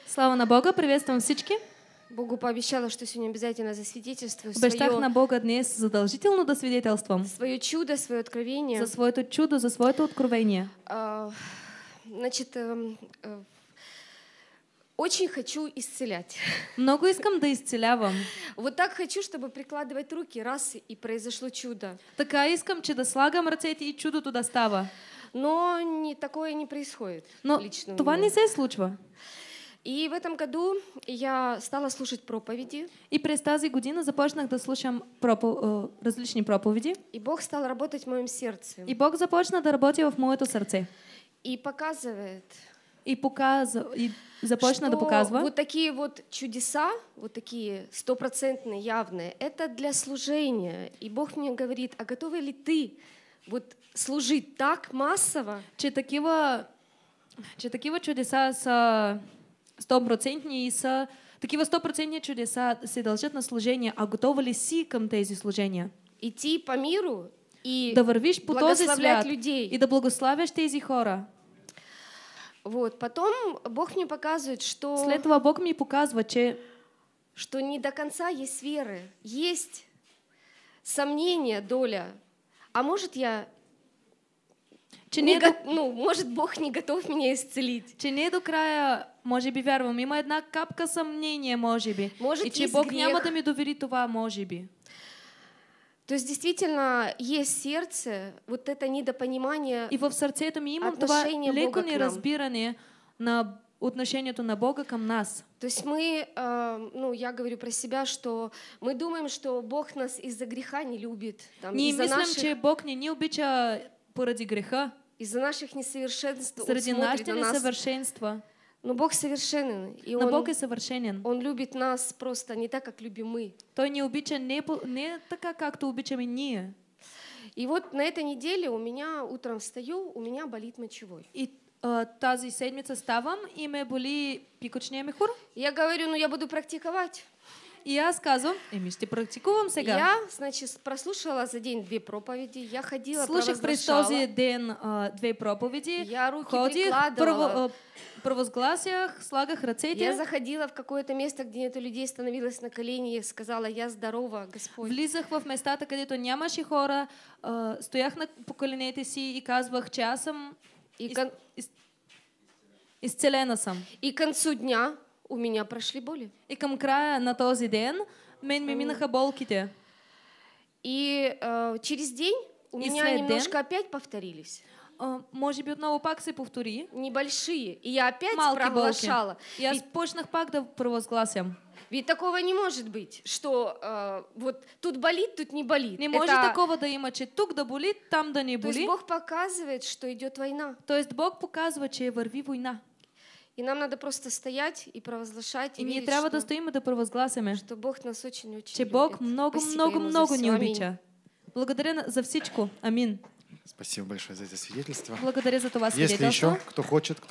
Слава на Бога, приветствам всички. Богу пообещала, что сегодня обязательно засвидетельствую Обещах на Бога днес задължително да свидетелствам свое чудо, свое откровение. за своето чудо, за своето откровение. Значит, очень хочу исцелять. Много искам да изцелявам. Вот так хочу, чтобы прикладывать руки, раз и произошло чудо. Така искам, че да слагам ръцете и чудото да става. Но такое не происходит. Но Лично това не се случва. И в этом году я стала слушать проповеди. И през тази година започнах да слушам различни проповеди. И Бог стал работать в моем сердце. И Бог започна да работи в моето сърце. И показывает. И започна да показва. Вот такие вот чудеса, вот такие 100% явные, это для служения. И Бог мне говорит: а готова ли ты вот служить так массово? Че такива чудеса са 100% и са такива 100% чудеса се дължат на служение. А готова ли си към тези служения? Идти по миру и да вървиш по този свят людей. И да благославяш тези хора. Вот, потом Бог мне показывает, что след това Бог ми показва, что не до конца есть веры, есть сомнения, доля. А может может Бог не готов меня исцелить. Че не до края, може би вярвам, има една капка съмнение, може би. Может, и че Бог няма да ми довери това, може би. То есть действительно есть сердце, вот это недопонимание. И в сърцето ми имам това леко неразбиране на отношението на Бога към нас. То есть я говорю про себя, что мы думаем, что Бог нас из-за греха не любит. Ние мислим, че Бог не ни обича поради греха. Из-за наших несовершенств. Заради нашите несъвършенства. Но Бог совершенен. И Бог е съвършенен. Он любит нас просто не так, как любим мы. Той ни обича не така, както обичаме ние. И вот на этой неделе у меня утром встаю, у меня болит мочевой. И тази седмица ставам и ме боли пикочния мехур. Я говорю, я буду практиковать. И аз казвам, ще практикувам сега. Я, значит, прослушала за день 2 проповеди, я ходила, слушах през този ден 2 проповеди, я руки ходих, провозгласях, слагах ръцете. Я заходила в какое-то место, где нету людей, становилась на колени и сказала: я здорова, Господь. Влизах в местата, където нямаше хора, стоях по коленете си и казвах, че аз съм изцелена съм. И к концу дня у меня прошли боли. И към края на този ден мен ми минаха болките. И через день у меня немножко опять повторились. Може би отново пак се повтори. Небольшие. И я опять малки провозглашала. И аз почнах пак да провозгласям. Ведь такого не может быть, что вот тут болит, тут не болит. Не може такова да има, че тук да боли, там да не боли. То есть Бог показывает, что идет война. То есть Бог показва, че върви война. И нам надо просто стоять и провозглашать, и ние трябва да стоим и да провозгласяме, что Бог нас очень-очень че Бог много ни обича. Благодаря за всичко. Амин. Спасибо большое за это свидетельство. Благодаря за това свидетелство. Если еще кто хочет,